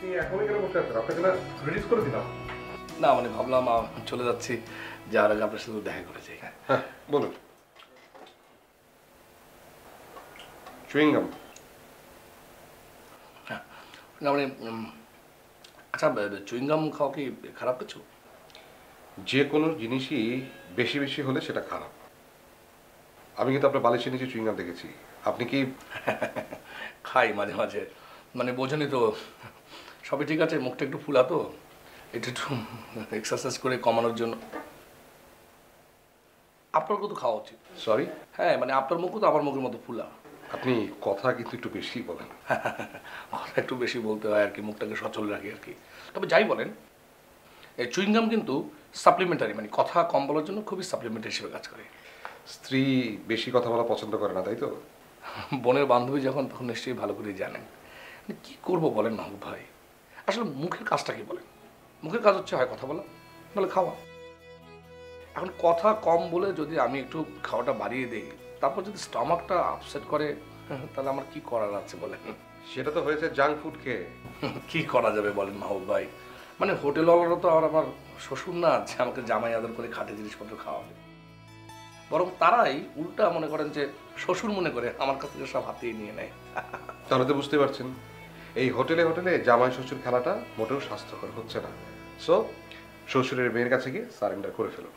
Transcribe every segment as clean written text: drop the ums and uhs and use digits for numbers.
আপনি এখনই কেন বসে আছেন? আপনাকে না রিলিজ করে দিলাম। না মানে ভাবলাম চলে যাচ্ছি, যাওয়ার আগে আপনার সাথে দেখা করে যাই। হ্যাঁ বলুন। চুইংগাম? হ্যাঁ না মানে আচ্ছা, চুইংগাম খাওয়া কি খারাপ কিছু? যে কোনো জিনিসই বেশি বেশি হলে সেটা খারাপ। আমি কিন্তু আপনার বালিশের নিচে চুইংগাম দেখেছি। আপনি কি? খাই মাঝে মাঝে, মানে বোঝেনি তো, সবই ঠিক আছে, মুখটা একটু ফুলা তো, এটা একটু এক্সারসাইজ করে কমানোর জন্য। আপনার তো খাওয়া উচিত। সরি? হ্যাঁ মানে আপনার মুখও তো আমার মুখের মতো ফুলা। আপনি কথা কিন্তু একটু বেশি বলেন। কথা একটু বেশি বলতে হয় আর কি, মুখটাকে সচল রাখি আর কি। তবে যাই বলেন, এই চুইংগাম কিন্তু সাপ্লিমেন্টারি, মানে কথা কম বলার জন্য খুবই সাপ্লিমেন্টারি হিসেবে কাজ করে। স্ত্রী বেশি কথা বলা পছন্দ করে না, তাই তো? বোনের বান্ধবী যখন, তখন নিশ্চয়ই ভালো করেই জানেন। কি করবো বলেন মাহবুব ভাই, আসলে মুখের কাজটা কি বলেন? মুখের কাজ হচ্ছে হয় কথা বলা, বলে খাওয়া। এখন কথা কম বলে যদি আমি একটু খাওয়াটা বাড়িয়ে দিই, তারপর যদি স্টমাকটা আপসেট করে, তাহলে আমার কি করার আছে বলেন? সেটা তো হয়েছে জাঙ্ক ফুড খেয়ে। কি করা যাবে বলেন মাহবুব ভাই? মানে হোটেলওয়ালারা তো আর আমার শ্বশুর না যে আমাকে জামাই আদর করে খাঁটি জিনিসপত্র খাওয়াবে, বরং তারাই উল্টা মনে করেন যে শ্বশুর মনে করে আমার কাছ থেকে সব হাতিয়ে নিয়ে নেয়। তাহলে তো বুঝতে পারছেন, এই হোটেলে হোটেলে জামাই শ্বশুর খেলাটা মোটেও স্বাস্থ্যকর হচ্ছে না। সো শ্বশুরের মেয়ের কাছে গিয়ে সারেন্ডার করে ফেলুন।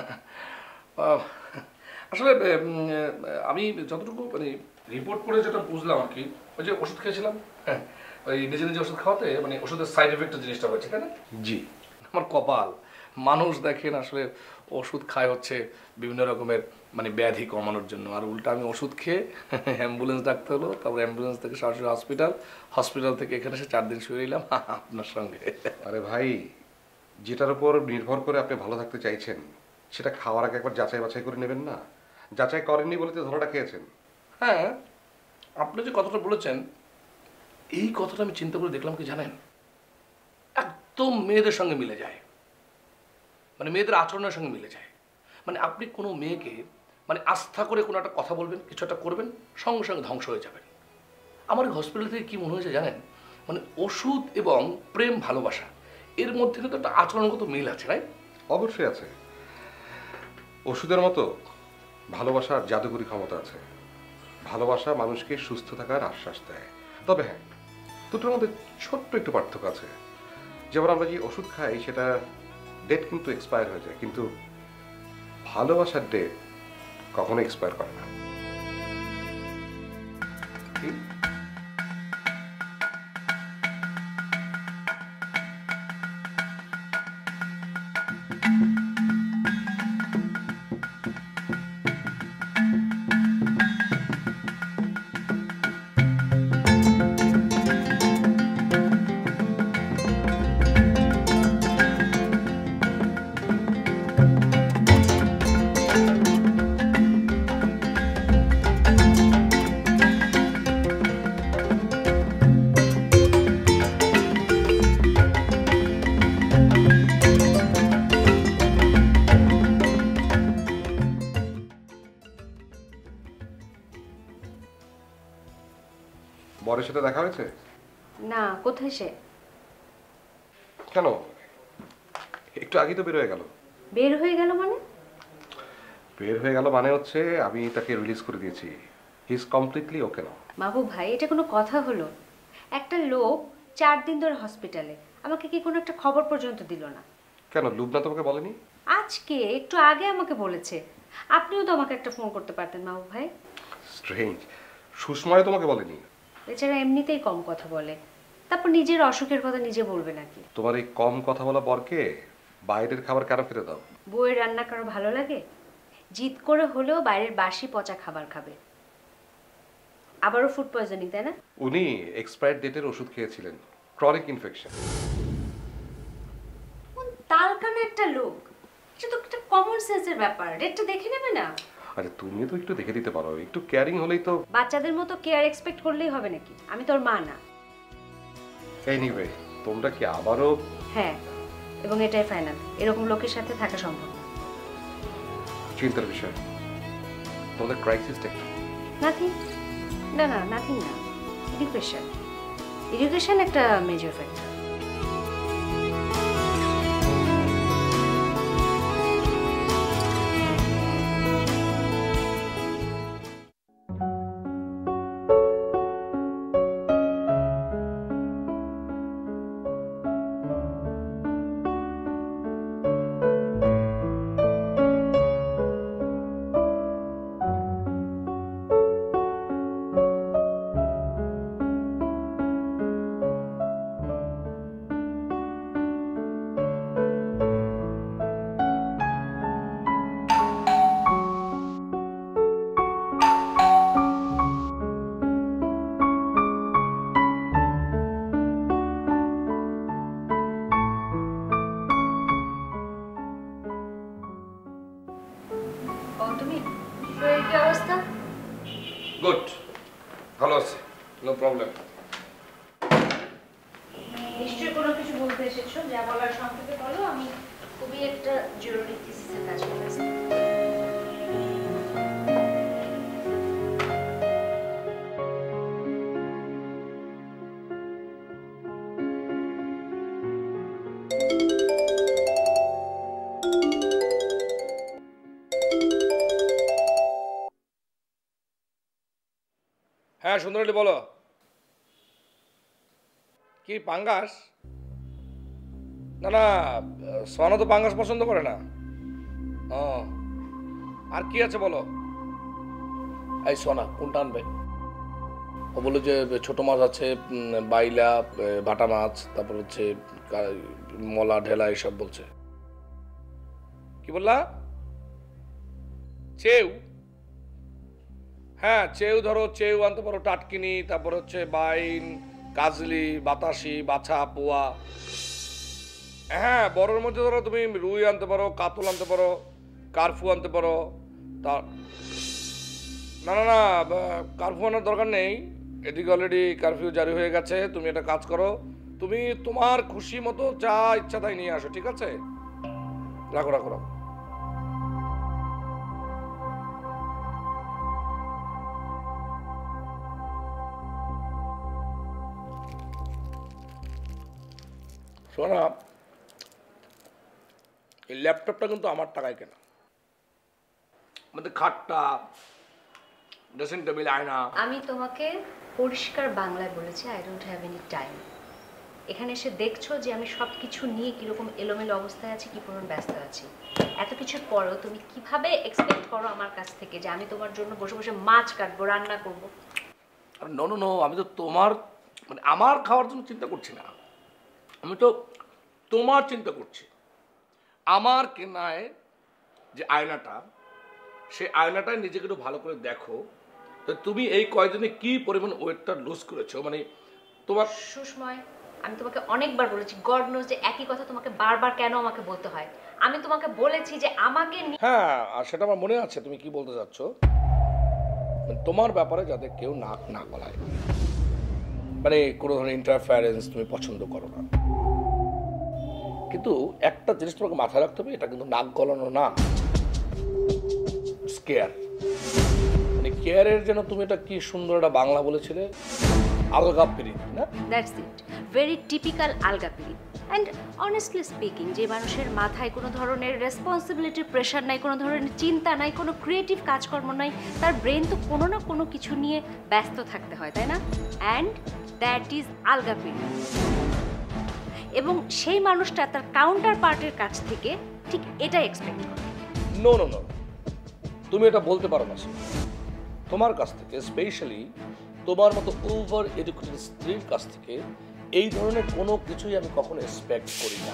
আসলে আমি যতটুকু মানে রিপোর্ট করে যেটা বুঝলাম আর কি, ওই যে ওষুধ খেয়েছিলাম, হ্যাঁ ওই নিজে নিজে ওষুধ খাওয়াতে মানে ওষুধের সাইড এফেক্টের জিনিসটা হয়েছে, তাই না? জি। আমার কপাল, মানুষ দেখেন আসলে ওষুধ খায় হচ্ছে বিভিন্ন রকমের মানে ব্যাধি কমানোর জন্য, আর উল্টা আমি ওষুধ খেয়ে অ্যাম্বুলেন্স ডাকতে হলো, তারপর অ্যাম্বুলেন্স থেকে সরাসরি হসপিটাল, হসপিটাল থেকে এখানে এসে 4 দিন শুয়ে নিলাম আপনার সঙ্গে। আরে ভাই, যেটার উপর নির্ভর করে আপনি ভালো থাকতে চাইছেন সেটা খাওয়ার আগে একবার যাচাই বাছাই করে নেবেন না? যাচাই করেননি বলে তো ধরাটা খেয়েছেন। হ্যাঁ, আপনি যে কথাটা বলেছেন, এই কথাটা আমি চিন্তা করে দেখলাম কি জানেন, একদম মেয়েদের সঙ্গে মিলে যায়, মানে মেয়েদের আচরণের সঙ্গে মিলে যায়। মানে আপনি কোনো মেয়েকে মানে আস্থা করে কোনো একটা কথা বলবেন, কিছু একটা করবেন, সঙ্গে সঙ্গে ধ্বংস হয়ে যাবেন। আমার এই হসপিটাল থেকে কি মনে হয়েছে জানেন, মানে ওষুধ এবং প্রেম ভালোবাসা এর মধ্যে কিন্তু একটা আচরণগত মিল আছে, রাইট? অবশ্যই আছে। ওষুধের মতো ভালোবাসার জাদুকরী ক্ষমতা আছে। ভালোবাসা মানুষকে সুস্থ থাকার আশ্বাস দেয়। তবে হ্যাঁ, দুটোর মধ্যে ছোট্ট একটু পার্থক্য আছে। যেমন আমরা যে ওষুধ খাই সেটা ডেট কিন্তু এক্সপায়ার হয়ে যায়, কিন্তু ভালোবাসার ডেট কখনো এক্সপায়ার করে না। বরের সাথে দেখা হয়েছে? না, কোথায় সে? কেন, একটু আগেই তো বের হয়ে গেল। বের হয়ে গেল মানে? বের হয়ে গেল মানে হচ্ছে আমি তাকে রিলিজ করে দিয়েছি। হি ইজ কমপ্লিটলি ওকে নাও। মাহবুব ভাই, এটা কোনো কথা হলো? একটা লোক 4 দিন ধরে হসপিটালে, আমাকে কি কোনো একটা খবর পর্যন্ত দিল না? কেন, লুবনা তোমাকে বলেনি? আজকে একটু আগে আমাকে বলেছে। আপনিও তো আমাকে একটা ফোন করতে পারতেন মাহবুব ভাই। স্ট্রেঞ্জ, সুষমায় তোমাকে বলেনি? বেচারা এমনিতেই কম কথা বলে, তারপর নিজের অসুখের কথা নিজে বলবে নাকি? তোমার এই কম কথা বলা বরকে বাইরের খাবার কেন খেতে দাও? বউয়ের রান্না কারো ভালো লাগে? জিদ করে হলেও বাইরের বাসি পচা খাবার খাবে। আবারও ফুড পয়জনিং, তাই না? উনি এক্সপায়ার ডেটের ওষুধ খেয়েছিলেন, ক্রনিক ইনফেকশন। তালকানা একটা লোক, এটা তো একটা কমন সেন্সের ব্যাপার, ডেটটা দেখে নেবে না? আরে তুমিও তো একটু দেখে দিতে পারো, একটু কেয়ারিং হলেই তো। বাচ্চাদের মতো কেয়ার এক্সপেক্ট করলেই হবে নাকি? আমি তোর মা না। এনিওয়ে, তোমরা কি আবারও? হ্যাঁ, এবং এটাই ফাইনাল। এরকম লোকের সাথে থাকা সম্ভব না। চিন্তার বিষয়। তোমাদের ক্রাইসিসটা কি? নাথিং। না না, নাথিং না, এডুকেশন। এডুকেশন একটা মেজর ফ্যাক্টর। No problem. নিশ্চয়ই কোনো কিছু বলতে এসেছো, যা বলার সংক্ষেপে বলো। আমি খুবই একটা জরুরি থিসিসের কাজ করে আছি। হ্যাঁ সুন্দরী বলো, কি পাঙ্গাস? না না, সোনা তো পাঙ্গাস পছন্দ করে না। ও, আর কি আছে বলো। এই সোনা কোনটা আনবে? ও বললো যে ছোট মাছ আছে, বাইলা, বাটা মাছ, তারপর হচ্ছে মলা ঢেলা এসব বলছে। কি বললা? চেউ? হ্যাঁ চেউ ধরো, চেউ আনতে পারো টাটকিনি, তারপর হচ্ছে বাইন, কাজলি, বাতাসি, বাছা, পোয়া। হ্যাঁ বড়োর মধ্যে ধরো তুমি রুই আনতে পারো, কাতল আনতে পারো, কার্ফু আনতে পারো। তা না না না, কার্ফু আনার দরকার নেই, এদিকে অলরেডি কারফিউ জারি হয়ে গেছে। তুমি একটা কাজ করো, তুমি তোমার খুশি মতো যা ইচ্ছা তাই নিয়ে আসো, ঠিক আছে? রাখো রাখো রাখো। শোনা, এই ল্যাপটপটা কিন্তু আমার টাকায় কেনা। আমাদের খাটটা, ড্রেসিং টেবিল, আয়না। আমি তোমাকে পরিষ্কার বাংলায় বলেছি, I don't have any time. এখানে এসে দেখছো যে আমি সব কিছু নিয়ে কীরকম এলোমেলো অবস্থায় আছি, কী পরিমাণ ব্যস্ত আছি। এত কিছুর পরেও তুমি কিভাবে এক্সপেক্ট করো আমার কাছ থেকে যে আমি তোমার জন্য বসে বসে মাছ কাটবো, রান্না করবো? আর নো নো নো, আমি তো তোমার মানে আমার খাওয়ার জন্য চিন্তা করছি না, আমি তো তোমার চিন্তা করছি। আমার কেনায় যে আয়নাটা, সেই আয়নাটায় নিজেকে একটু ভালো করে দেখো। তো তুমি এই কয়দিনে কি পরিমাণ ওয়েটটা লুজ করেছো, মানে তোমার। সুষময়, আমি তোমাকে অনেকবার বলেছি, গড নোজ যে একই কথা তোমাকে বারবার কেন আমাকে বলতে হয়। আমি তোমাকে বলেছি যে আমাকে হ্যাঁ, আর সেটা আমার মনে আছে তুমি কি বলতে চাচ্ছ। তোমার ব্যাপারে যাতে কেউ নাক না গলায়, মানে কোনো ধরনের ইন্টারফারেন্স তুমি পছন্দ করো না। কিন্তু একটা জিনিস তোমাকে মাথায় রাখতে হবে, এটা কিন্তু নাক গলানো না, কেয়ার। মানে কেয়ারের যেন তুমি এটা কি সুন্দর একটা বাংলা বলেছিলে, আলগা পিরিত না? দ্যাটস ইট, ভেরি টিপিক্যাল আলগা পিরিত। অ্যান্ড অনেস্টলি স্পিকিং, যে মানুষের মাথায় কোনো ধরনের রেসপন্সিবিলিটির প্রেশার নাই, কোনো ধরনের চিন্তা নাই, কোনো ক্রিয়েটিভ কাজকর্ম নাই, তার ব্রেন তো কোনো না কোনো কিছু নিয়ে ব্যস্ত থাকতে হয়, তাই না? অ্যান্ড দ্যাট ইজ আলগা পিরিত। এবং সেই মানুষটা তার কাউন্টার পার্টের কাছ থেকে ঠিক এটাই এক্সপেক্ট করে। নো নো নো, তুমি এটা বলতে পারো না। তোমার কাছ থেকে, স্পেশালি তোমার মতো ওভার এডুকেটেড স্ত্রীর কাছ থেকে এই ধরনের কোনো কিছুই আমি কখনো এক্সপেক্ট করি না।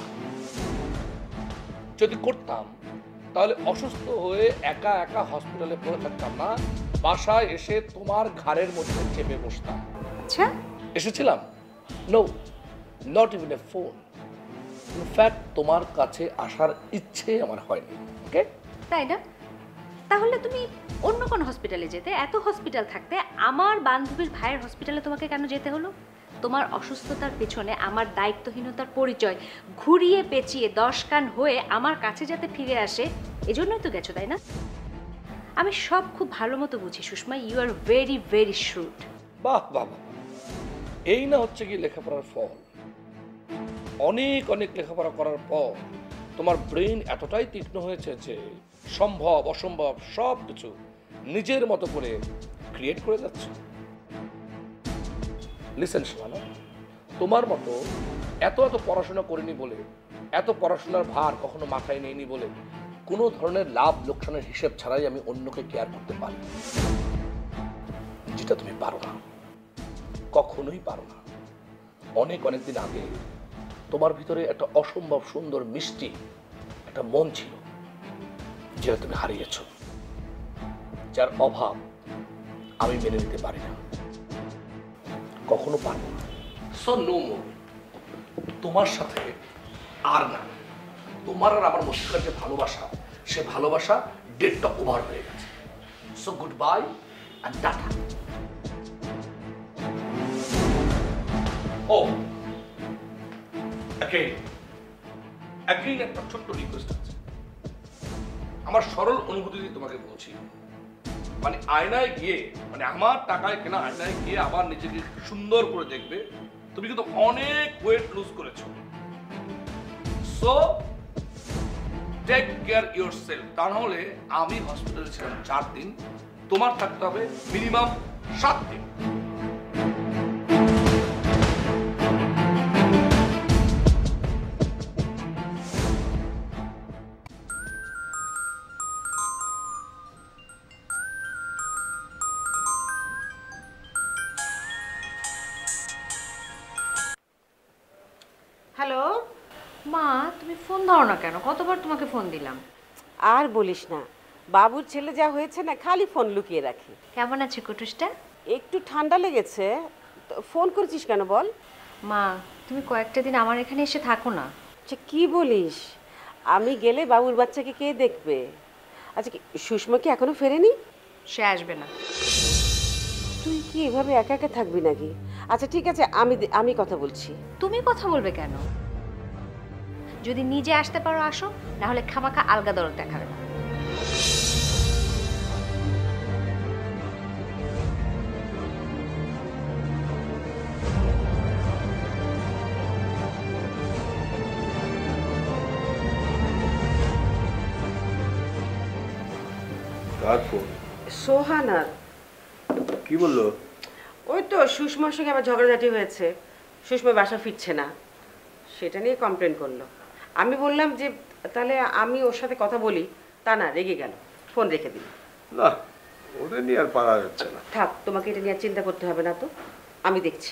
যদি করতাম তাহলে অসুস্থ হয়ে একা একা হসপিটালে পড়ে থাকতাম না, বাসায় এসে তোমার ঘাড়ের মধ্যে চেপে বসতাম। আচ্ছা, এসেছিলাম? No, not even a phone. In fact তোমার কাছে আসার ইচ্ছে আমার হয়নি। ওকে, তাই না? তাহলে তুমি অন্য কোন হসপিটালে যেতে, এত হসপিটাল থাকতে আমার বান্ধবীর ভাইয়ের হসপিটালে তোমাকে কেন যেতে হলো? তোমার অসুস্থতার পেছনে আমার দায়িত্বহীনতার পরিচয় ঘুরিয়ে পেঁচিয়ে 10 কান হয়ে আমার কাছে যাতে ফিরে আসে, এজন্যই তো গেছো, তাই না? আমি সব খুব ভালো মতো বুঝি Sushma, you are very very shrewd. বাহ বাহ, এই না হচ্ছে কি লেখাপড়ার ফল। অনেক অনেক লেখাপড়া করার পর তোমার ব্রেন এতটাই তীক্ষ্ণ হয়েছে যে সম্ভব অসম্ভব সব কিছু নিজের মতো করে ক্রিয়েট করে যাচ্ছে। লিসেন শিবানা, তোমার মতো এত এত পড়াশোনা করিনি বলে, এত পড়াশোনার ভার কখনো মাথায় নেইনি বলে কোনো ধরনের লাভ লোকসানের হিসেব ছাড়াই আমি অন্যকে কেয়ার করতে পারি, যেটা তুমি পারো না, কখনোই পারো না। অনেক অনেক দিন আগে তোমার ভিতরে একটা অসম্ভব সুন্দর মিষ্টি একটা মন ছিল, যেটা তুমি হারিয়েছ, যার অভাব আমি মেনে নিতে পারি না, কখনো পারবো না। সো নো মোর, তোমার সাথে আর না। তোমার আর আমার মধ্যকার যে ভালোবাসা, সে ভালোবাসা ডেটটা ওভার হয়ে গেছে। So goodbye and tata. ও একটা ছোট্ট রিকোয়েস্ট আছে। আমার সরল অনুভূতি দিয়ে তোমাকে বলছি, মানে আয়নায় গিয়ে, মানে আমার টাকায় কেনা আয়নায় গিয়ে আবার নিজেকে সুন্দর করে দেখবে। তুমি কিন্তু অনেক ওয়েট লুজ করেছো, সো টেক কেয়ার ইয়োরসেলফ। তা নাহলে আমি হসপিটালে ছিলাম 4 দিন, তোমার থাকতে হবে মিনিমাম 7 দিন। হ্যালো। মা তুমি ফোন ধরো না কেন? কতবার তোমাকে ফোন দিলাম। আর বলিস না, বাবুর ছেলে যা হয়েছে না, খালি ফোন লুকিয়ে রাখি। কেমন আছে কুটুসটা? একটু ঠান্ডা লেগেছে। তো ফোন করেছিস কেন বল? মা তুমি কয়েকটা দিন আমার এখানে এসে থাকো না। আচ্ছা কি বলিস, আমি গেলে বাবুর বাচ্চাকে কে দেখবে? আচ্ছা সুষমা কি এখনো ফেরেনি? সে আসবে না। তুই কি এভাবে একা একা থাকবি নাকি? আচ্ছা ঠিক আছে, আমি কথা বলছি। তুমি কথা বলবে কেন? যদি নিজে আসতে পারো আসো, না হলে খামাখা আলগা দরদ দেখাবে না। কার ফোন? সোহানার। কি বললো? ওই তো সুষমার সঙ্গে আবার ঝগড়াঝাটি হয়েছে, সুষমা বাসা ফিরছে না, সেটা নিয়ে কমপ্লেন করলো। আমি বললাম যে তাহলে আমি ওর সাথে কথা বলি, তা না, রেগে গেল, ফোন রেখে দিল। না, ওদের নিয়ে আর পারা যাচ্ছে না। থাক, তোমাকে এটা নিয়ে চিন্তা করতে হবে না, তো আমি দেখছি।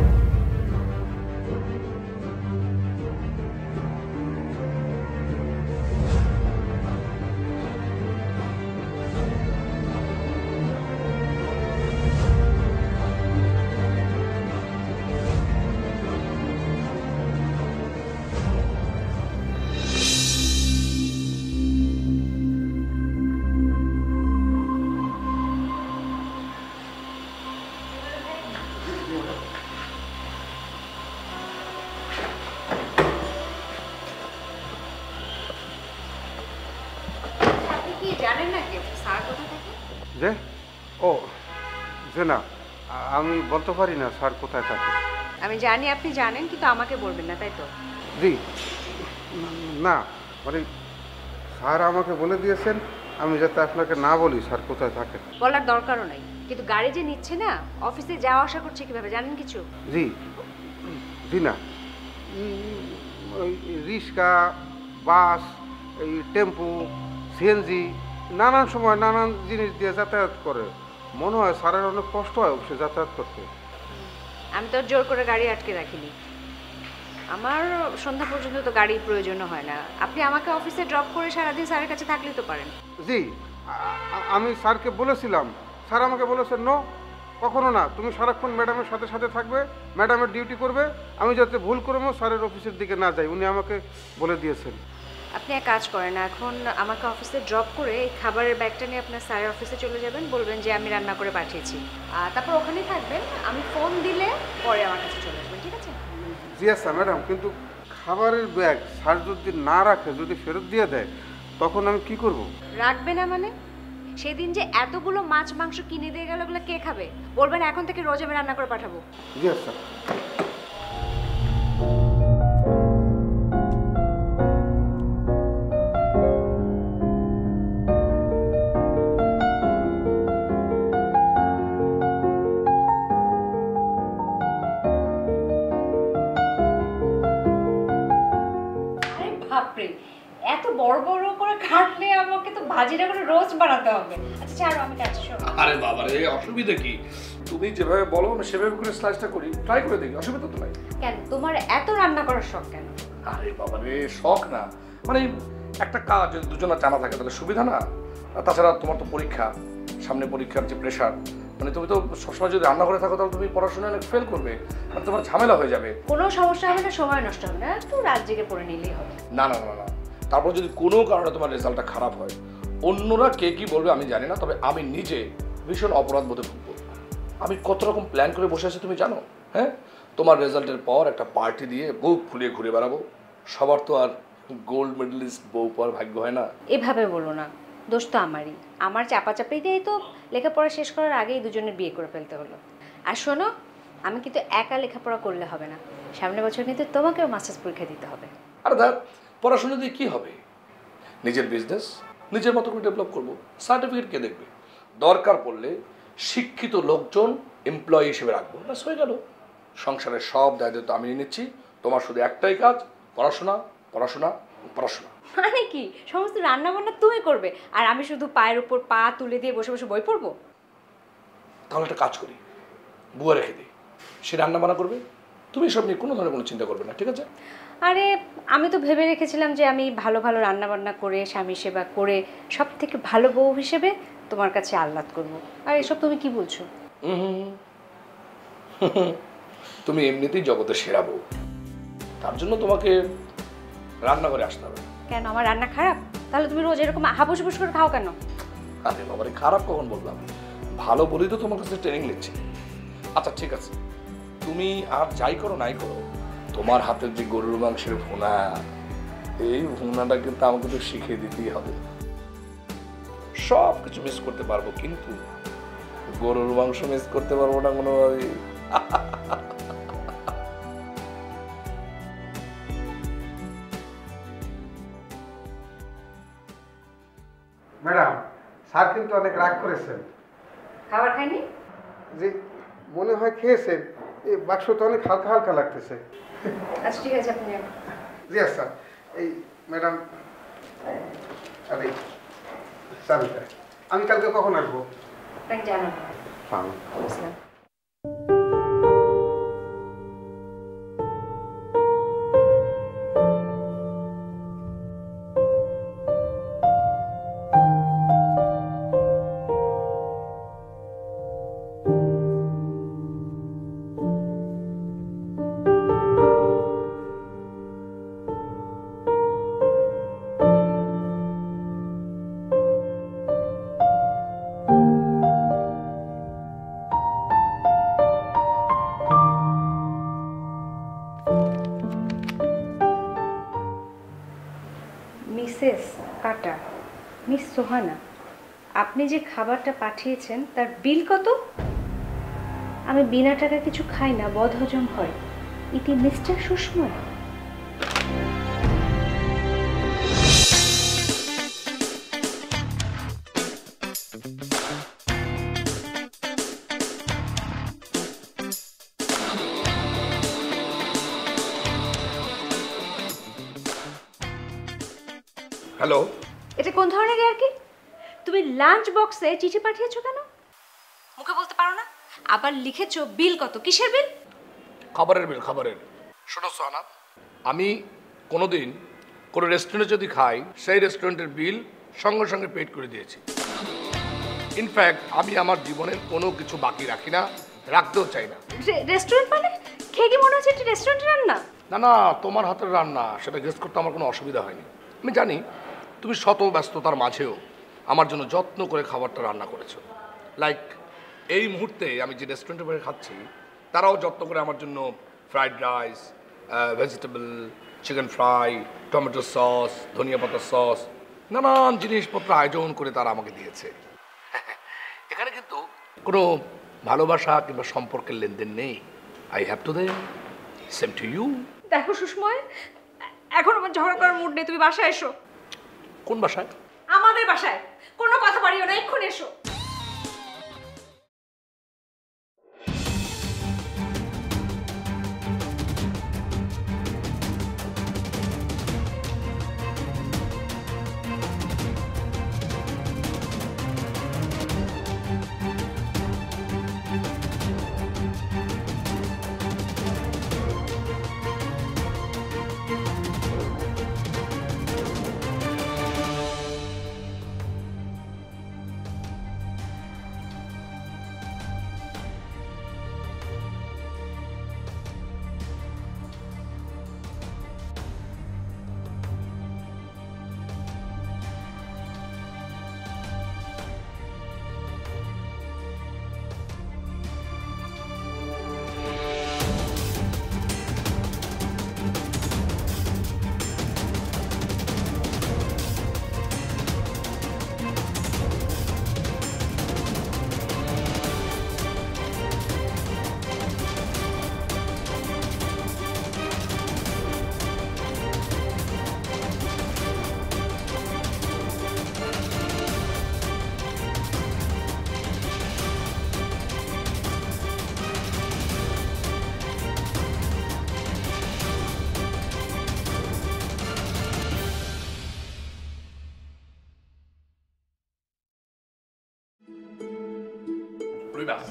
আপনি কি জানেন নাকি স্যার কোথা থেকে? যে ও যে না, আমি বলতে পারি না স্যার কোথায় থাকে। আমি জানি আপনি জানেন, কিন্তু আমাকে বলবেন না, তাই তো? জি না, মানে স্যার আমাকে বলে দিয়েছেন আমি যাতে আপনাকে না বলি স্যার কোথায় থাকে। বলার দরকারও নাই, কিন্তু গাড়ি যে নিচ্ছে না, অফিসে যাওয়া আসা করছে কিভাবে জানেন কিছু? জি জি না, ওই রিক্সা, বাস, এই টেম্পু, সিএনজি, নানান সময় নানান জিনিস দিয়ে যাতায়াত করে। মনে হয় স্যারের অনেক কষ্ট হয় অফিসে যাতায়াত করতে। আমি তো আর জোর করে গাড়ি আটকে রাখিনি, আমার সন্ধ্যা পর্যন্ত তো গাড়ির প্রয়োজন হয় না। আপনি আমাকে অফিসে ড্রপ করে সারাদিন স্যারের কাছে থাকলেই তো পারেন। জি আমি স্যারকে বলেছিলাম, স্যার আমাকে বলেছেন নো, কখনো না, তুমি সারাক্ষণ ম্যাডামের সাথে সাথে থাকবে, ম্যাডামের ডিউটি করবে, আমি যাতে ভুল করবো স্যারের অফিসের দিকে না যাই, উনি আমাকে বলে দিয়েছেন। আপনি এক কাজ করেন, এখন আমাকে অফিসে ড্রপ করে এই খাবারের ব্যাগটা নিয়ে আপনার স্যারের অফিসে চলে যাবেন, বলবেন যে আমি রান্না করে পাঠিয়েছি, আর তারপর ওখানেই থাকবেন। আমি ফোন দিলে পরে আমার কাছে চলে আসবেন, ঠিক আছে? জি আচ্ছা ম্যাডাম, কিন্তু খাবারের ব্যাগ স্যার যদি না রাখে, যদি ফেরত দিয়ে দেয়, তখন আমি কি করব? রাখবে না মানে? সেদিন যে এতগুলো মাছ মাংস কিনে দিয়ে গেল, ওগুলো কে খাবে? বলবেন এখন থেকে রোজ আমি রান্না করে পাঠাবো। জি আচ্ছা। আরে বাপরে, এত বড় বড় করে কাটলে আমাকে তো ভাজিটা করে রোস্ট বানাতে হবে। আচ্ছা ছাড়ো, আমি কাটছি। আরে বাবা রে, অসুবিধা কি? তুমি যেভাবে বলো আমি সেভাবে করে স্লাইসটা করি, ট্রাই করে দেখি, অসুবিধা তো নাই। কেন তোমার এত রান্না করার শখ কেন? আরে বাবা রে, শখ না, মানে একটা কাজ যদি দুজনের জানা থাকে তাহলে সুবিধা না? আর তাছাড়া তোমার তো পরীক্ষা সামনে, পরীক্ষার যে প্রেশার, মানে তুমি তো সবসময় যদি রান্না করে থাকো তাহলে তুমি পড়াশোনায় অনেক ফেল করবে, আর তোমার ঝামেলা হয়ে যাবে। কোনো সমস্যা হবে না, সময় নষ্ট হবে না, একটু রাত জেগে পড়ে নিলেই হবে। না না না না, তারপর যদি কোনো কারণে তোমার রেজাল্টটা খারাপ হয়, অন্যরা কে কি বলবে আমি জানি না, তবে আমি নিজে ভীষণ অপরাধ বোধে ভুগবো। আমি কত রকম প্ল্যান করে বসে আছি তুমি জানো? হ্যাঁ, তোমার রেজাল্টের পর একটা পার্টি দিয়ে বুক ফুলিয়ে ঘুরে বেড়াবো। সবার তো আর গোল্ড মেডেলিস্ট বউ পাওয়ার ভাগ্য হয় না। এভাবে বলো না, দোষ তো আমারই। আমার চাপাচাপিতেই তো লেখাপড়া শেষ করার আগেই দুজনের বিয়ে করে ফেলতে হলো। আর শোনো, আমি কিন্তু একা লেখাপড়া করলে হবে না, সামনের বছর কিন্তু তোমাকেও মাস্টার্স পরীক্ষা দিতে হবে। আর দেখ, পড়াশোনা দিয়ে কী হবে? নিজের বিজনেস নিজের মতো করে ডেভেলপ করবো। সার্টিফিকেট কে দেখবে? দরকার পড়লে শিক্ষিত লোকজন এমপ্লয়ি হিসেবে রাখবো, ব্যাস হয়ে গেল। সংসারের সব দায়িত্ব আমি নিয়ে নিচ্ছি, তোমার শুধু একটাই কাজ, পড়াশোনা পড়াশোনা পড়াশোনা। মানে কি, সমস্ত রান্না বান্না তুমি করবে আর আমি শুধু পায়ের উপর পা তুলে দিয়ে বসে বসে বই পড়বো? তাহলে একটা কাজ করি, বুয়া রেখে দিই, সে রান্না বান্না করবে, তুমি সব নিয়ে কোনো ধরনের কোনো চিন্তা করবে না, ঠিক আছে? আরে আমি তো ভেবে রেখেছিলাম যে আমি ভালো ভালো রান্না বান্না করে স্বামী সেবা করে সব থেকে ভালো বউ হিসেবে তোমার কাছে আহ্লাদ করবো। আর এসব তুমি কি বলছো? তুমি এমনিতেই জগতে সেরা বউ, তার জন্য তোমাকে রান্না করে আসতে হবে। কেন, আমার রান্না খারাপ? তাহলে তুমি রোজ এরকম হাবুস হুবুস করে খাও কেন? আরে বাবারে, খারাপ কখন বললাম? ভালো বলেই তো তোমার কাছে ট্রেনিং নিচ্ছি। আচ্ছা ঠিক আছে, তুমি আর যাই করো নাই করো, তোমার হাতের যে গরুর মাংসের ভুনা, এই ভুনাটা কিন্তু আমাকে তো শিখিয়ে দিতেই হবে। সব কিছু মিস করতে পারবো, কিন্তু গরুর মাংস মিস করতে পারবো না কোনোভাবেই। ম্যাডাম, স্যার কিন্তু অনেক রাগ করেছেন। খাবার খাইনি? যে মনে হয় খেয়েছেন, এই বাক্স তো অনেক হালকা হালকা লাগতেছে। আচ্ছা ঠিক আছে, আপনি যান। জি স্যার। এই ম্যাডাম, আরে চাবিটা আমি কালকে কখন আসবো? আপনাকে জানাবো। হ্যাঁ। বুঝলাম। মিসেস কাটা, মিস সোহানা, আপনি যে খাবারটা পাঠিয়েছেন তার বিল কত? আমি বিনা টাকা কিছু খাই না, বদহজম হয়। ইতি মিস্টার সুষময়। হ্যালো, এটা কোন ধরনের আর কি? তুমি লাঞ্চ বক্সে চিঠি পাঠিয়েছো কেন? মুখে বলতে পারো না? আবার লিখেছো বিল কত? কিসের বিল? খাবারের বিল, খাবারের। শোনো সোহানা, আমি কোনোদিন কোনো রেস্টুরেন্টে যদি খাই, সেই রেস্টুরেন্টের বিল সঙ্গে সঙ্গে পেড করে দিয়েছি। ইনফ্যাক্ট আমি আমার জীবনের কোনো কিছু বাকি রাখি না, রাখতেও চাই না। রেস্টুরেন্ট মানে খেয়ে কি মনে হচ্ছে এটা রেস্টুরেন্টের রান্না? না না, তোমার হাতের রান্না, সেটা গেস করতে আমার কোনো অসুবিধা হয়নি। আমি জানি তুমি শত ব্যস্ততার মাঝেও আমার জন্য যত্ন করে খাবারটা রান্না করেছো। লাইক এই মুহূর্তে আমি যে রেস্টুরেন্টে বসে খাচ্ছি, তারাও যত্ন করে আমার জন্য fried rice, vegetable, chicken fry, tomato sauce, ধনিয়া পাতার সস, নানান জিনিসপত্র আয়োজন করে তারা আমাকে দিয়েছে। এখানে কিন্তু কোনো ভালোবাসা কিংবা সম্পর্কের লেনদেন নেই। I have to them, same to you. দেখো সুষময়, এখন আমার ঝগড়া করার মুড নেই, তুমি বাসায় এসো। কোন বাসায়? আমাদের বাসায়। কোনো কথা বাড়িও না, এক্ষুনি এসো। ওই ব্যাস।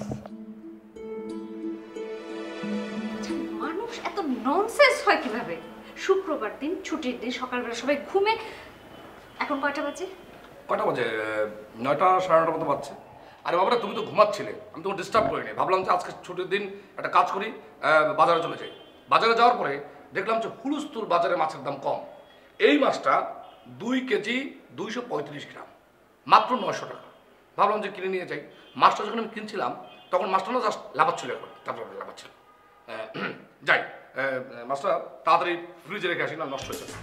মানুষ এত ননসেন্স হয় কিভাবে? শুক্রবার দিন, ছুটির দিন, সকালবেলা সবাই ঘুমে। এখন কয়টা বাজে? কটা বাজে? 9টা, 9:30 মতো বাজছে। আরে বাবারা, তুমি তো ঘুমাচ্ছিলে, আমি তোমাকে ডিস্টার্ব করিনি। ভাবলাম যে আজকে ছুটির দিন একটা কাজ করি, বাজারে চলে যাই। বাজারে যাওয়ার পরে দেখলাম যে হুলস্থুল বাজারে মাছের দাম কম। এই মাছটা 2 কেজি 235 গ্রাম, মাত্র 900 টাকা। ভাবলাম যে কিনে নিয়ে যাই। মাছটা যখন আমি কিনছিলাম তখন মাছটা না জাস্ট লাফাচ্ছিল, এখন তারপর লাফাচ্ছিল। যাই, মাছটা তাড়াতাড়ি ফ্রিজে রেখে আসি, না নষ্ট হয়ে যাবে।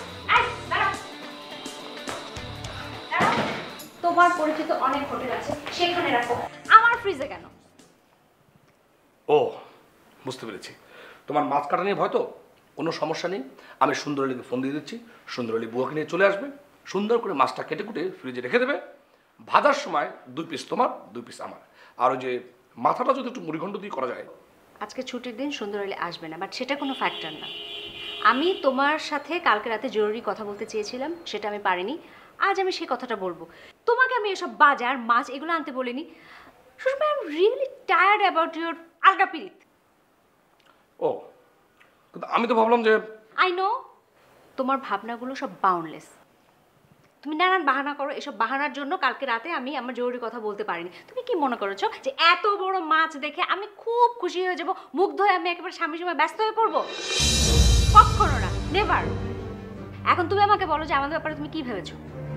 তোমার পরিচিত অনেক হোটেল আছে, সেখানে রাখো, আমার ফ্রিজে কেন? ও, বুঝতে পেরেছি। তোমার মাছ কাটা নিয়ে ভয় তো? কোনো সমস্যা নেই, আমি সুন্দরীকে ফোন দিয়ে দিচ্ছি। সুন্দরী বুয়াকে নিয়ে চলে আসবে, সুন্দর করে মাছটা কেটে কুটে ফ্রিজে রেখে দেবে। ভাজার সময় 2 পিস তোমার, 2 পিস আমার। আর ওই যে মাথাটা যদি একটু মুড়িঘণ্ট দিয়ে করা যায়। আজকে ছুটির দিন, সুন্দরী আসবে না, বাট সেটা কোনো ফ্যাক্টর না। আমি তোমার সাথে কালকে রাতে জরুরি কথা বলতে চেয়েছিলাম, সেটা আমি পারিনি। আজ আমি সেই কথাটা বলবো। তোমাকে আমি এসব বাজার মাছ এগুলো আনতে বলিনি। Sushma, I am really tired about your আলগা পিরিত। ও, কিন্তু আমি তো ভাবলাম যে আই নো তোমার ভাবনাগুলো সব বাউন্ডলেস। তুমি নানান বাহানা করো, এসব বাহানার জন্য কালকে রাতে আমি আমার জরুরি কথা বলতে পারিনি। তুমি কি মনে করেছো যে এত বড় মাছ দেখে আমি খুব খুশি হয়ে যাব, মুগ্ধ হয়ে আমি একেবারে স্বামী সময় ব্যস্ত হয়ে পড়বো? কখনো না, নেভার। এখন তুমি আমাকে বলো যে আমাদের ব্যাপারে তুমি কি ভেবেছো?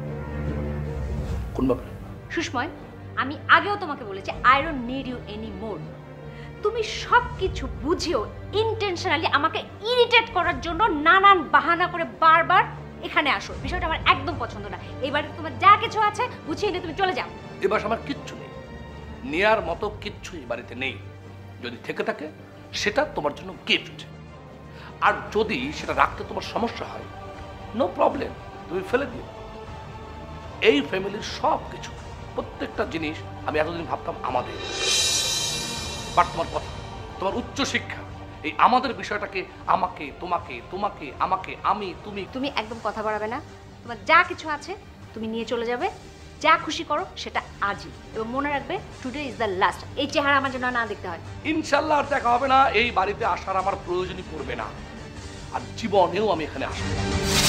কোন ব্যাপারে? সুষময়, আমি আগেও তোমাকে বলেছি I don't need you anymore. তুমি সব কিছু বুঝেও ইন্টেনশনালি আমাকে ইরিটেট করার জন্য নানান বাহানা করে বারবার এখানে আসো। বিষয়টা আমার একদম পছন্দ না। এবারে তোমার যা কিছু আছে গুছিয়ে নিয়ে তুমি চলে যাও। এবার আমার কিচ্ছু নেই, নেয়ার মতো কিচ্ছু এই বাড়িতে নেই। যদি থেকে থাকে সেটা তোমার জন্য গিফট। আর যদি সেটা রাখতে তোমার সমস্যা হয়, নো প্রবলেম, তুমি ফেলে দিও। এই ফ্যামিলির সব কিছু, প্রত্যেকটা জিনিস আমি এতদিন ভাবতাম আমাদের। বাট তোমার কথা, তোমার উচ্চ শিক্ষা এই আমাদের বিষয়টাকে আমাকে, তোমাকে, তোমাকে, আমাকে, আমি, তুমি। তুমি একদম কথা বাড়াবে না। তোমার যা কিছু আছে তুমি নিয়ে চলে যাবে। যা খুশি করো সেটা আজই, এবং মনে রাখবে টুডে ইজ দ্য লাস্ট। এই চেহারা আমার জন্য না দেখতে হয়। ইনশাল্লাহ আর দেখা হবে না। এই বাড়িতে আসার আমার প্রয়োজনই পড়বে না, আর জীবনেও আমি এখানে আসবো না।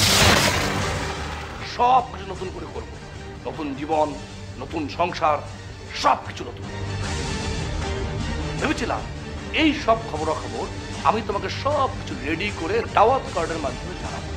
সব কিছু নতুন করে করব, নতুন জীবন, নতুন সংসার, সব কিছু নতুন। ভেবেছিলাম এই সব খবরাখবর আমি তোমাকে সব কিছু রেডি করে দাওয়াত কার্ডের মাধ্যমে জানাবো।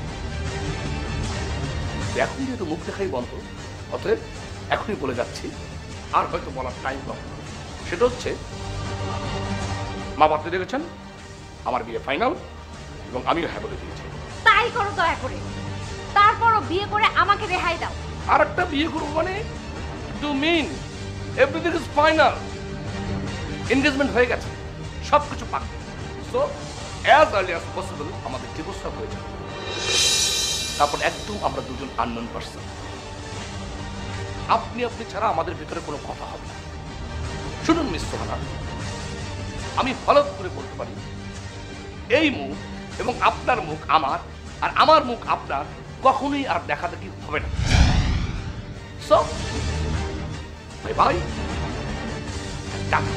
এখন যেহেতু মুখ দেখাই বন্ধ, অতএব এখনই বলে যাচ্ছি, আর হয়তো বলার টাইম পাবো না। সেটা হচ্ছে, মা বাপরে দেখেছেন, আমার বিয়ে ফাইনাল, এবং আমিও হ্যাঁ বলে দিয়েছি। তাই করো দয়া করে, তারপরও বিয়ে করে আমাকে রেহাই দাও। আর একটা বিয়ে করবো মানে? To mean everything is final. Engagement হয়ে গেছে, সব কিছু পাকা। So as early as possible আমাদের ডিভোর্সটা হয়ে যাবে। তারপর একদম আমরা দুজন আননোন পারসন। আপনি ছাড়া আমাদের ভিতরে কোনো কথা হবে না। শুনুন মিস সোহানা, আমি ফলো করে বলতে পারি, এই মুখ এবং আপনার মুখ আমার, আর আমার মুখ আপনার কখনোই আর দেখাদেখি হবে না। So bye bye, tata.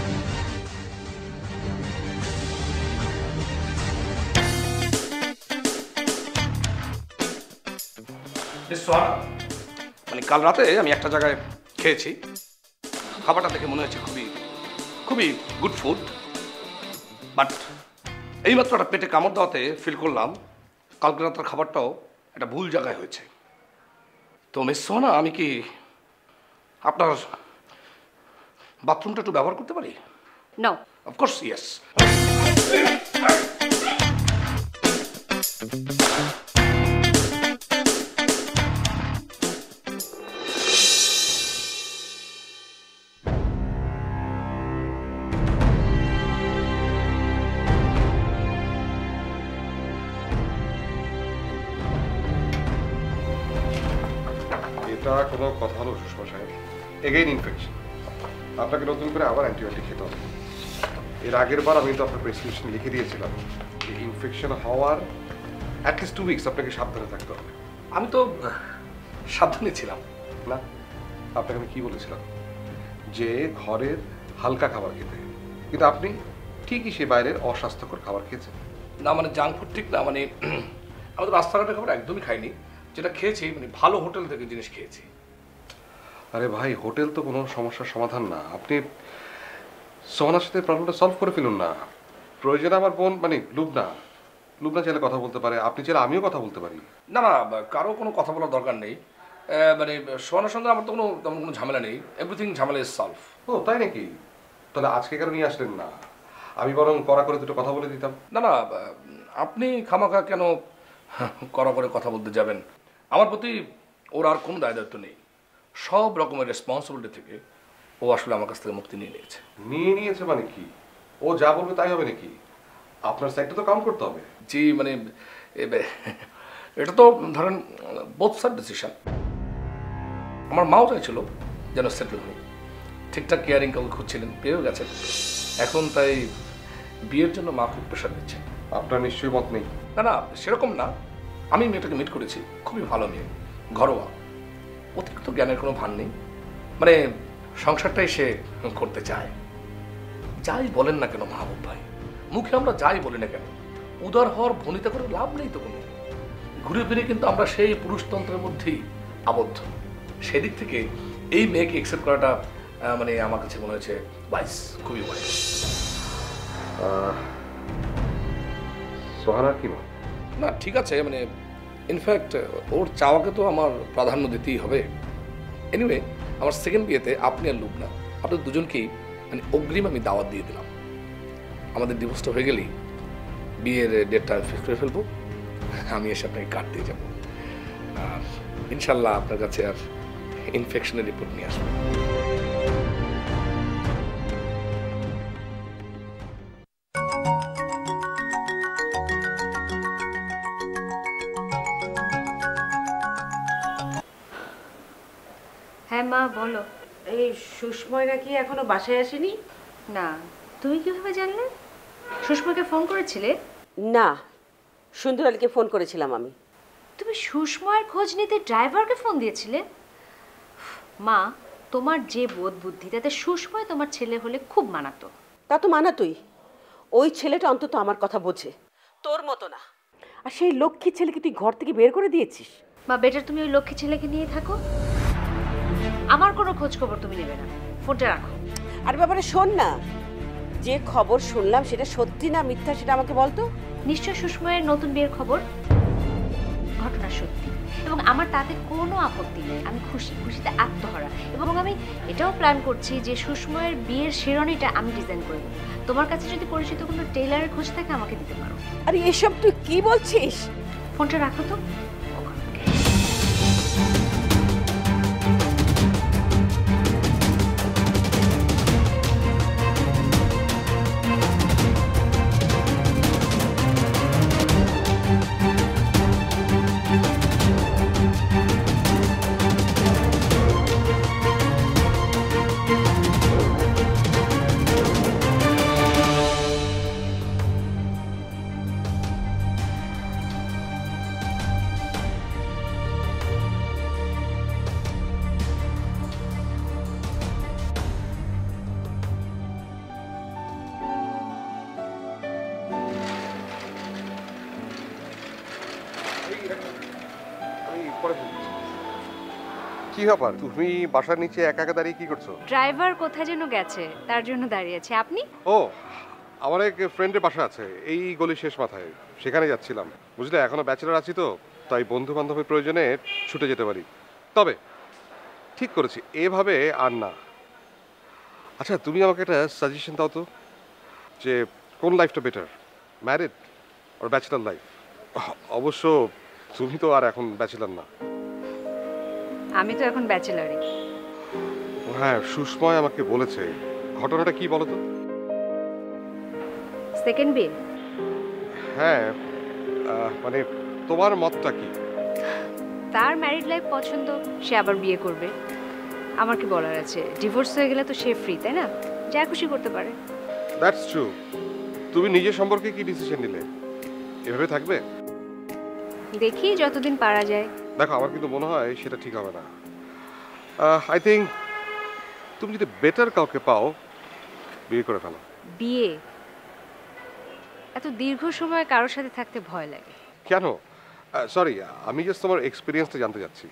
মানে কাল রাতে আমি একটা জায়গায় খেয়েছি, খাবারটা দেখে মনে হচ্ছে খুবই খুবই গুড ফুড, বাট এইমাত্র একটা পেটে কামড় দেওয়াতে ফিল করলাম কালকে রাতের খাবারটাও একটা ভুল জায়গায় হয়েছে। তো মিস সোহানা, আমি কি আপনার বাথরুমটা একটু ব্যবহার করতে পারি? নো। Of course yes. এটা কোনো কথা হলো সুষমা সাহেব? Again infection. আপনাকে নতুন করে আবার অ্যান্টিবায়োটিক খেতে হবে। এর আগের বার আমি তো আপনার প্রেসক্রিপশন লিখে দিয়েছিলাম যে ইনফেকশন হওয়ার অ্যাটলিস্ট 2 উইকস আপনাকে সাবধানে থাকতে হবে। আমি তো সাবধানে ছিলাম না, আপনাকে আমি কি বলেছিলাম যে ঘরের হালকা খাবার খেতে, কিন্তু আপনি ঠিকই সে বাইরের অস্বাস্থ্যকর খাবার খেয়েছেন। না মানে জাঙ্ক ফুড ঠিক না, মানে আমি তো রাস্তাঘাটের খাবার একদমই খাইনি, যেটা খেয়েছি মানে ভালো হোটেল থেকে জিনিস খেয়েছি। আরে ভাই, হোটেল তো কোনো সমস্যার সমাধান না। আপনি সোহানার সাথে প্রবলেমটা সলভ করে ফেলুন না। প্রয়োজনে আমার বোন মানে লুবনা চাইলে কথা বলতে পারে, আপনি চাইলে আমিও কথা বলতে পারি। না না, কারো কোনো কথা বলার দরকার নেই। মানে সোহানার সঙ্গে আমার তো তেমন কোনো ঝামেলা নেই, এভরিথিং ঝামেলা ইজ সলভ। ও তাই নাকি? তাহলে আজকে কেন নিয়ে আসলেন না? আমি বরং কড়া করে দুটো কথা বলে দিতাম। না না, আপনি খামাখা কেন কড়া করে কথা বলতে যাবেন? আমার প্রতি ওর আর কোনো দায় দায়িত্ব নেই। সব রকমের রেসপন্সিবিলিটি থেকে ও আসলে আমার কাছ থেকে মুক্তি নিয়ে নিয়েছে। নিয়েছে মানে কি? ও যা বলবে তাই হবে নাকি? আপনার সাইডটা তো কাউন্ট করতে হবে। জি মানে এটা তো ধরেন বোথ সাইড ডিসিশন। আমার মাও চাইছিল যেন সেটেল হই, ঠিকঠাক কেয়ারিং কাউকে খুঁজছিলেন, পেয়েও গেছেন। এখন তাই বিয়ের জন্য মা খুব প্রেশার দিচ্ছে। আপনার নিশ্চয়ই মত নেই? না না, সেরকম না। আমি মেয়েটাকে মিট করেছি, খুবই ভালো মেয়ে, ঘরোয়া, অতিরিক্ত জ্ঞানের কোনো ভান নেই, মানে সংসারটাই সে করতে চায়। যাই বলেন না কেন মাহবুব ভাই, মুখে আমরা যাই বলি না কেন, উদার হওয়ার ভনিতা করে লাভ নেই তো কোনো। ঘুরে ফিরে কিন্তু আমরা সেই পুরুষতন্ত্রের মধ্যেই আবদ্ধ। সেদিক থেকে এই মেয়েকে অ্যাকসেপ্ট করাটা মানে আমার কাছে মনে হয়েছে ওয়াইস, খুবই ওয়াইস। সোহানার কি মত? না ঠিক আছে, মানে ইনফ্যাক্ট ওর চাওয়াকে তো আমার প্রাধান্য দিতেই হবে। এনিওয়ে, আমার সেকেন্ড বিয়েতে আপনি আর লুবনা, আপনাদের দুজনকেই মানে অগ্রিম আমি দাওয়াত দিয়ে দিলাম। আমাদের ডিভোর্সটা হয়ে গেলেই বিয়ের ডেটটা ফিক্স করে ফেলবো, আমি এসে আপনাকে কার্ড দিয়ে যাবো। আর ইনশাল্লাহ আপনার কাছে আর ইনফেকশনের রিপোর্ট নিয়ে আসবো। হ্যাঁ মা বলো। এই সুষময় নাকি এখনো বাসায় আসেনি? না, তুমি কিভাবে জানলে? সুষমাকে ফোন করেছিলে? না, সুন্দর আলীকে ফোন করেছিলাম আমি। তুমি সুষময়ের খোঁজ নিতে ড্রাইভারকে ফোন দিয়েছিলে? মা, তোমার যে বোধ বুদ্ধি, তাতে সুষময় তোমার ছেলে হলে খুব মানাতো। তা তো মানা তুই, ওই ছেলেটা অন্তত আমার কথা বোঝে, তোর মতো না। আর সেই লক্ষ্মী ছেলেকে তুই ঘর থেকে বের করে দিয়েছিস। মা, বেটার তুমি ওই লক্ষ্মী ছেলেকে নিয়ে থাকো, আমার কোনো খোঁজ খবর তুমি নেবে না। ফোনটা রাখো। আর ব্যাপারে শোন না, যে খবর শুনলাম সেটা সত্যি না মিথ্যা সেটা আমাকে বলতো। নিশ্চয় সুষময়ের নতুন বিয়ের খবর। ঘটনা সত্যি এবং আমার তাতে কোনো আপত্তি নেই। আমি খুশিতে আত্মহারা, এবং আমি এটাও প্ল্যান করছি যে সুষময়ের বিয়ের শিরোনিটা আমি ডিজাইন করব। তোমার কাছে যদি পরিচিত কোনো টেইলারের খোঁজ থাকে আমাকে দিতে পারো। আরে এসব তুই কি বলছিস? ফোনটা রাখো তো। কি ব্যাপার, তুমি বাসার নিচে একা একা দাঁড়িয়ে কি করছো? ড্রাইভার কোথায় যেন গেছে, তার জন্য দাঁড়িয়ে আছে। আপনি? ও, আমার এক ফ্রেন্ডের বাসা আছে এই গলির শেষ মাথায়, সেখানে যাচ্ছিলাম। বুঝলে, এখনো ব্যাচেলর আছি তো, তাই বন্ধু বান্ধবের প্রয়োজনে ছুটে যেতে পারি। তবে ঠিক করেছি, এভাবে আর না। আচ্ছা, তুমি আমাকে একটা সাজেশন দাও তো, যে কোন লাইফটা বেটার, ম্যারিড আর ব্যাচেলর লাইফ? অবশ্য তুমি তো আর এখন ব্যাচেলর না। আমি তো এখন ব্যাচেলারই। হ্যাঁ, সুষময় আমাকে বলেছে। ঘটনাটা কি বলো তো? সেকেন্ড বিয়ে? হ্যাঁ, মানে তোমার মতটা কি? তার ম্যারিড লাইফ পছন্দ, সে আবার বিয়ে করবে। আমার কি বলার আছে? ডিভোর্স হয়ে গেলে তো সে ফ্রি, তাই না? যা খুশি করতে পারে। That's true. তুমি নিজের সম্পর্কে কি ডিসিশন নিলে? এভাবে থাকবে? দেখি যতদিন পারা যায়। দেখো, আমার কিন্তু মনে হয় সেটা ঠিক হবে না। আই থিঙ্ক তুমি যদি বেটার কাউকে পাও বিয়ে করে ফেলো। বিয়ে? এত দীর্ঘ সময় কারোর সাথে থাকতে ভয় লাগে। কেন? সরি, আমি জাস্ট তোমার এক্সপিরিয়েন্সটা জানতে চাচ্ছি।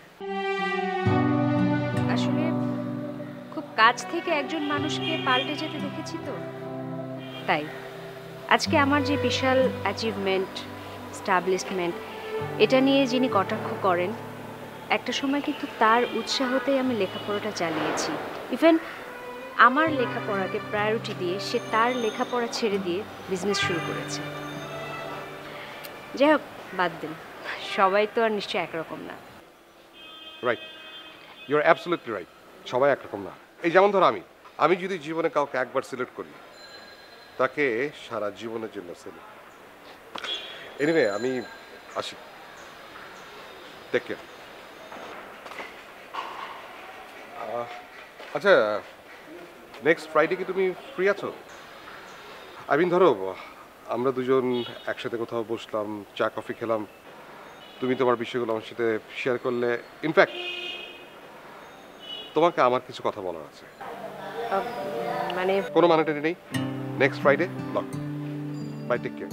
আসলে খুব কাছ থেকে একজন মানুষকে পাল্টে যেতে দেখেছি তো, তাই আজকে আমার যে বিশাল অ্যাচিভমেন্ট, স্টাবলিশমেন্ট, এটা নিয়ে যিনি কটাক্ষ করেন, একটা সময় কিন্তু তার উৎসাহতেই আমি লেখাপড়াটা চালিয়েছি। ইভেন আমার লেখাপড়াকে প্রায়োরিটি দিয়ে সে তার লেখাপড়া ছেড়ে দিয়ে বিজনেস শুরু করেছে। যাই হোক, বাদ দিন, সবাই তো আর নিশ্চয়ই একরকম না। Right, you are absolutely right. সবাই একরকম না। এই যেমন ধরো আমি যদি জীবনে কাউকে একবার সিলেক্ট করি, তাকে সারা জীবনের জন্য সিলেক্ট। এনিওয়ে, আমি আসি। Take care. আচ্ছা, নেক্সট ফ্রাইডে কি তুমি ফ্রি আছো? আই মিন ধরো আমরা দুজন একসাথে কোথাও বসলাম, চা কফি খেলাম, তুমি তোমার বিষয়গুলো আমার সাথে শেয়ার করলে। ইনফ্যাক্ট তোমাকে আমার কিছু কথা বলার আছে। মানে কোনো মানেটা নেই। Next Friday lock. Bye, take care.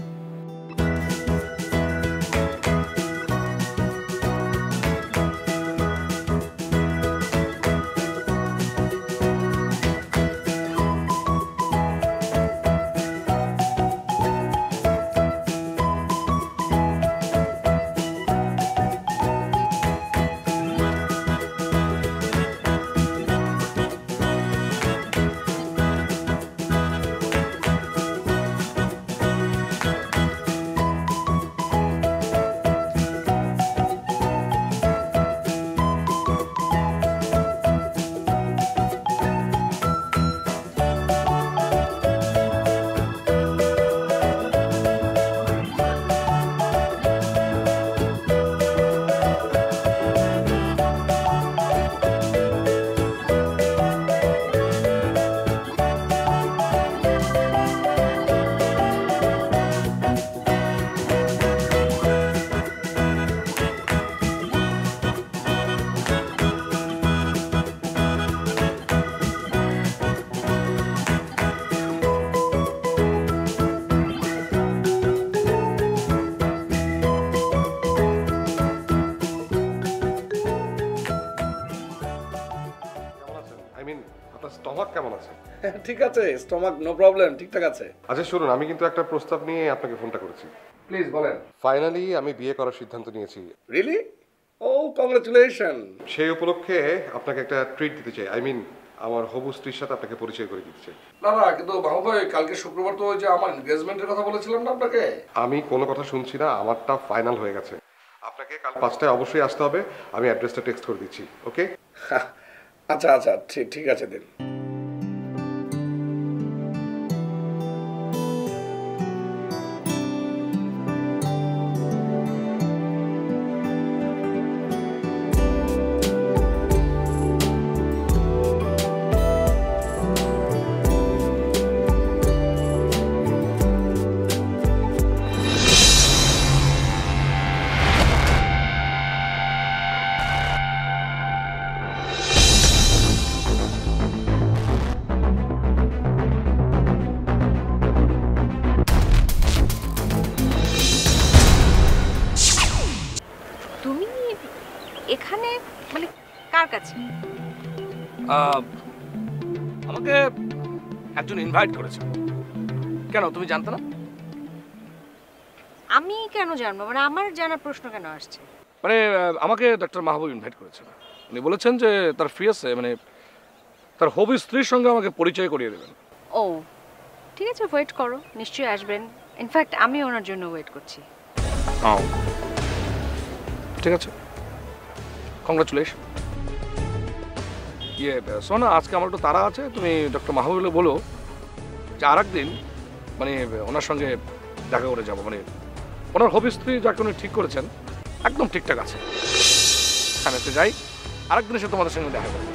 Stomach কেমন আছে? ঠিক আছে, স্টমাক নো প্রবলেম, ঠিকঠাক আছে। আচ্ছা শুনুন, আমি কিন্তু একটা প্রস্তাব নিয়ে আপনাকে ফোনটা করেছি। প্লিজ বলেন। ফাইনালি আমি বিয়ে করার সিদ্ধান্ত নিয়েছি। রিয়েলি? ও, কংগ্রাচুলেশন। সেই উপলক্ষে আপনাকে একটা ট্রিট দিতে চাই। আই মিন আমার হবু স্ত্রীর সাথে আপনাকে পরিচয় করে দিতে চাই। না না, কিন্তু বাবু ভাই, কালকে শুক্রবার তো ওই যে আমার এনগেজমেন্টের কথা বলেছিলাম না আপনাকে। আমি কোনো কথা শুনছি না, আমারটা ফাইনাল হয়ে গেছে। আপনাকে কাল 5টায় অবশ্যই আসতে হবে। আমি অ্যাড্রেসটা টেক্সট করে দিচ্ছি, ওকে? আচ্ছা আচ্ছা, ঠিক আছে দিন। এখানে মানে কার কাছে? আমাকে একজন ইনভাইট করেছে। কেন, তুমি জানতে না? আমি কেন জানবো? মানে আমার জানার প্রশ্ন কেন আসছে? মানে আমাকে ডক্টর মাহবুব ইনভাইট করেছেন। উনি বলেছেন যে তার ফ্রি আছে, মানে তার হবু স্ত্রীর সঙ্গে আমাকে পরিচয় করিয়ে দেবেন। ও ঠিক আছে, ওয়েট করো, নিশ্চয়ই আসবেন। ইনফ্যাক্ট আমি ওনার জন্য ওয়েট করছি। ঠিক আছে, কংগ্রাচুলেশন। শোনা, আজকে আমার একটু তাড়া আছে, তুমি ডক্টর মাহবুবকে বলো যে আর একদিন মানে ওনার সঙ্গে দেখা করে যাবো। মানে ওনার হবি স্ত্রী যাকে উনি ঠিক করেছেন একদম ঠিকঠাক আছে। আমি একটু যাই, আরেকদিন এসে তোমাদের সঙ্গে দেখা করবো।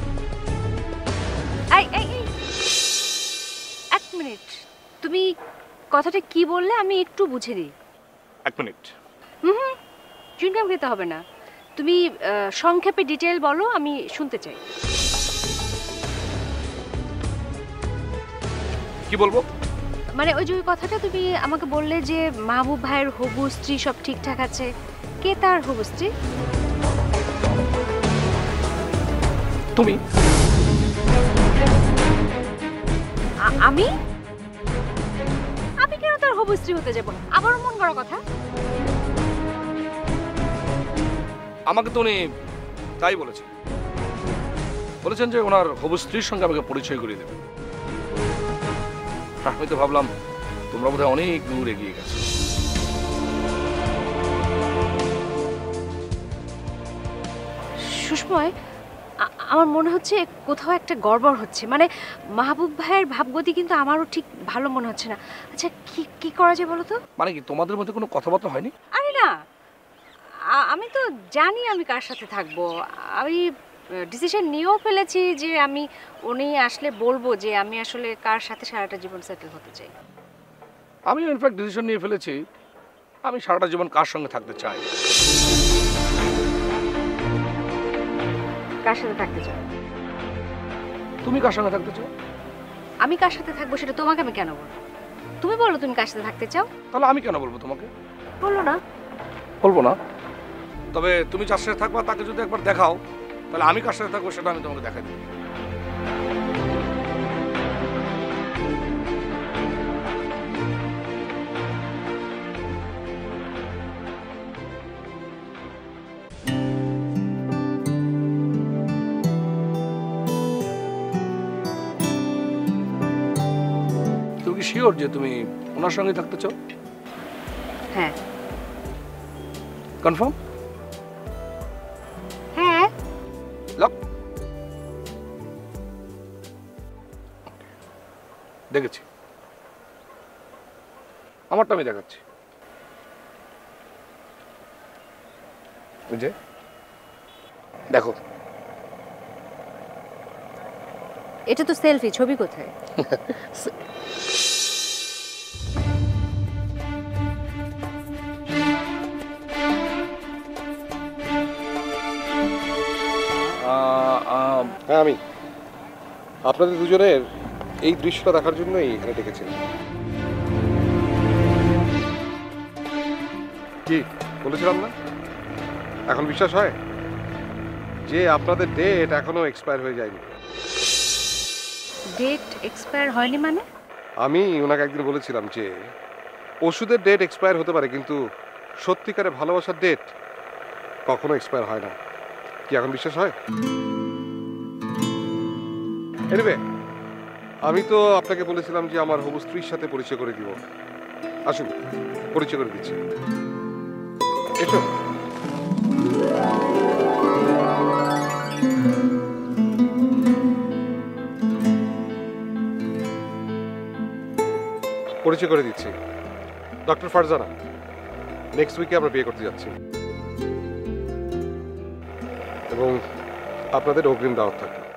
এক মিনিট, তুমি কথাটা কি বললে আমি একটু বুঝে দিই। এক মিনিট। চুইংগাম খেতে হবে না, তুমি সংক্ষেপে ডিটেল বলো, আমি শুনতে চাই। কি বলবো? মানে ওই যে ওই কথাটা তুমি আমাকে বললে যে মাহবুব ভাইয়ের হবু স্ত্রী সব ঠিকঠাক আছে, কে তার হবু স্ত্রী? তুমি। আমি আমি কেন তার হবু স্ত্রী হতে যাবো? আবার মন করার কথা। আমাকে তো উনি তাই বলেছেন যে ওনার হবু স্ত্রীর সঙ্গে আমাকে পরিচয় করিয়ে দেবেন। আমি তো ভাবলাম তোমরা বোধহয় অনেক দূর এগিয়ে গেছো। সুষময়, আমার মনে হচ্ছে কোথাও একটা গড়বড় হচ্ছে। মানে মাহবুব ভাইয়ের ভাবগতি কিন্তু আমারও ঠিক ভালো মনে হচ্ছে না। আচ্ছা কি কি করা যায় বলো তো? মানে কি তোমাদের মধ্যে কোনো কথাবার্তা হয়নি? আরে না, আমি তো জানি আমি কার সাথে থাকবো। আমি ডিসিশন নিয়েও ফেলেছি যে আমি উনি আসলে বলবো যে আমি আসলে কার সাথে সারাটা জীবন সেটেল হতে চাই। আমি ইনফ্যাক্ট ডিসিশন নিয়ে ফেলেছি আমি সারাটা জীবন কার সঙ্গে থাকতে চাই। কার সাথে থাকতে চাও? তুমি কার সঙ্গে থাকতে চাও? আমি কার সাথে থাকবো সেটা তোমাকে আমি কেন বলবো? তুমি বলো তুমি কার সাথে থাকতে চাও। তাহলে আমি কেন বলবো তোমাকে? বলো না। বলবো না, তবে তুমি যার সাথে থাকবা তাকে যদি একবার দেখাও তাহলে আমি কার সাথে থাকবো সেটা আমি তোমাকে দেখাই দেবো। তুমি কি শিওর যে তুমি ওনার সঙ্গে থাকতে চাও? হ্যাঁ। কনফার্ম? হ্যাঁ। লক। দেখেছি, আমারটা আমি দেখাচ্ছি। বুঝে দেখো। এটা তো সেলফি, ছবি কোথায়? হ্যাঁ, আমি আপনাদের দুজনের এই দৃশ্যটা দেখার জন্যই এখানে ডেকেছিলাম। কি বলেছিলাম না? এখন বিশ্বাস হয় যে আপনাদের ডেট এখনো এক্সপায়ার হয়ে যায়নি। ডেট এক্সপায়ার হয়নি মানে? আমি ওনাকে একদিন বলেছিলাম যে ওষুধের ডেট এক্সপায়ার হতে পারে কিন্তু সত্যিকারের ভালোবাসার ডেট কখনো এক্সপায়ার হয় না। কি এখন বিশ্বাস হয়? এনিওয়ে, আমি তো আপনাকে বলেছিলাম যে আমার হবু স্ত্রীর সাথে পরিচয় করে দিব। আসুন পরিচয় করে দিচ্ছি। এসো। পরিচয় করে দিচ্ছি, ডক্টর ফারজানা। নেক্সট উইকে আমরা বিয়ে করতে যাচ্ছি এবং আপনাদের অগ্রিম দাওয়াত থাকবে।